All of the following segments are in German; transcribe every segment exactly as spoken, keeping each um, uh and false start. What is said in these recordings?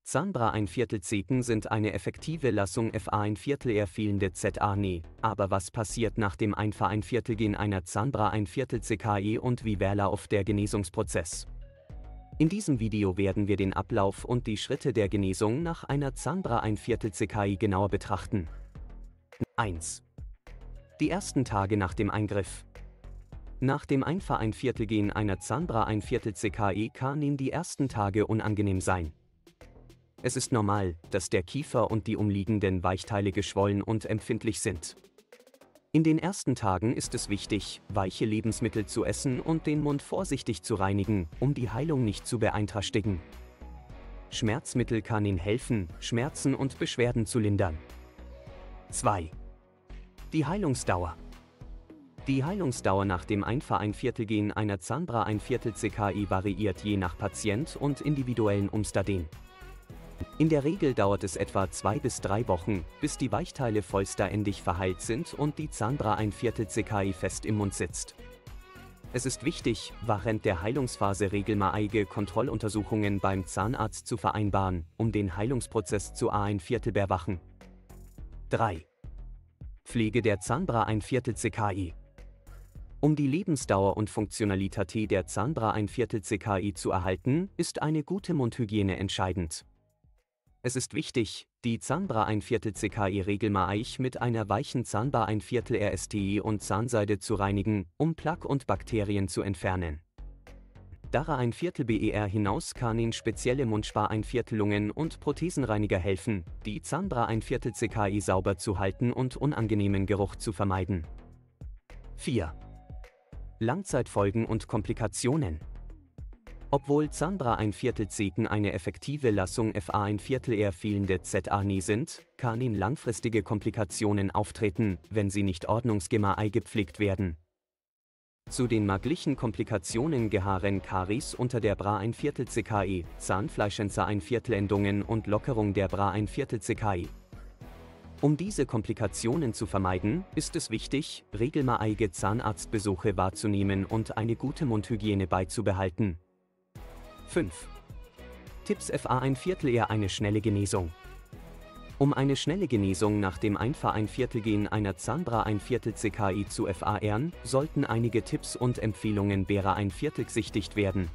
Zahnbra ein Viertel Zeken sind eine effektive Lassung F A ein Viertel eher fehlende Z A N E, aber was passiert nach dem ein Fa ein Viertel Gen einer Zahnbra ein Viertel C K I und wie verläuft der Genesungsprozess? In diesem Video werden wir den Ablauf und die Schritte der Genesung nach einer Zahnbra ein Viertel C K I genauer betrachten. eins. Die ersten Tage nach dem Eingriff. Nach dem ein Fa ein Viertel Gen einer Zahnbra ein Viertel C K I kann in die ersten Tage unangenehm sein. Es ist normal, dass der Kiefer und die umliegenden Weichteile geschwollen und empfindlich sind. In den ersten Tagen ist es wichtig, weiche Lebensmittel zu essen und den Mund vorsichtig zu reinigen, um die Heilung nicht zu beeinträchtigen. Schmerzmittel kann Ihnen helfen, Schmerzen und Beschwerden zu lindern. zwei. Die Heilungsdauer. Die Heilungsdauer nach dem ein Fa ein Viertel Gen einer Zahnbra ein Viertel C K I variiert je nach Patient und individuellen Umständen. In der Regel dauert es etwa zwei bis drei Wochen, bis die Weichteile vollständig verheilt sind und die Zahnbra ein Viertel C K I fest im Mund sitzt. Es ist wichtig, während der Heilungsphase regelmäßige Kontrolluntersuchungen beim Zahnarzt zu vereinbaren, um den Heilungsprozess zu A ein Viertel bewachen. drei. Pflege der Zahnbra ein Viertel C K I. Um die Lebensdauer und Funktionalität der Zahnbra ein Viertel C K I zu erhalten, ist eine gute Mundhygiene entscheidend. Es ist wichtig, die Zahnbra ein Viertel C K I regelmäßig mit einer weichen Zahnbra ein Viertel R S T I und Zahnseide zu reinigen, um Plaque und Bakterien zu entfernen. Darüber ein Viertel B E R hinaus kann Ihnen spezielle Mundspar ein Viertelungen und Prothesenreiniger helfen, die Zahnbra ein Viertel C K I sauber zu halten und unangenehmen Geruch zu vermeiden. vier. Langzeitfolgen und Komplikationen. Obwohl Zahnbra ein Viertel Zeken eine effektive Lassung F A ein Viertel eher fehlende Z A N E sind, kann Ihnen langfristige Komplikationen auftreten, wenn sie nicht ordnungsgemäß gepflegt werden. Zu den möglichen Komplikationen gehören Karies unter der Bra ein Viertel C K I, Zahnfleischentzer ein Viertel Endungen und Lockerung der Bra ein Viertel C K I. Um diese Komplikationen zu vermeiden, ist es wichtig, regelmäßige Zahnarztbesuche wahrzunehmen und eine gute Mundhygiene beizubehalten. fünf. Tipps F A ein Viertel eher eine schnelle Genesung. Um eine schnelle Genesung nach dem ein Fa ein Viertel Gen einer Zahnbra ein Viertel C K I zu erfahren, sollten einige Tipps und Empfehlungen Bera ein Viertel gesichtigt werden.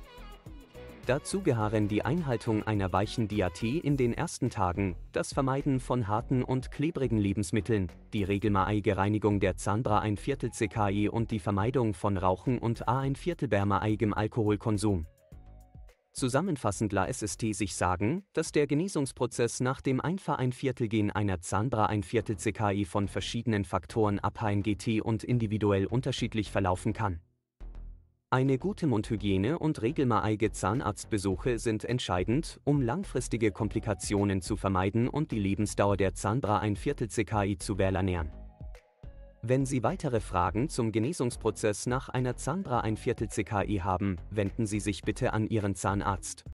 Dazu gehören die Einhaltung einer weichen Diät in den ersten Tagen, das Vermeiden von harten und klebrigen Lebensmitteln, die regelmäßige Reinigung der Zahnbra ein Viertel C K I und die Vermeidung von Rauchen und A ein Viertel bärmeigem Alkoholkonsum. Zusammenfassend lässt es sich sagen, dass der Genesungsprozess nach dem ein Fa ein Viertel Gen einer Zahnbra ein Viertel C K I von verschiedenen Faktoren abhängig und individuell unterschiedlich verlaufen kann. Eine gute Mundhygiene und regelmäßige Zahnarztbesuche sind entscheidend, um langfristige Komplikationen zu vermeiden und die Lebensdauer der Zahnbra ein Viertel C K I zu verlängern. Wenn Sie weitere Fragen zum Genesungsprozess nach einer Zahnbra ein Viertel C K I haben, wenden Sie sich bitte an Ihren Zahnarzt.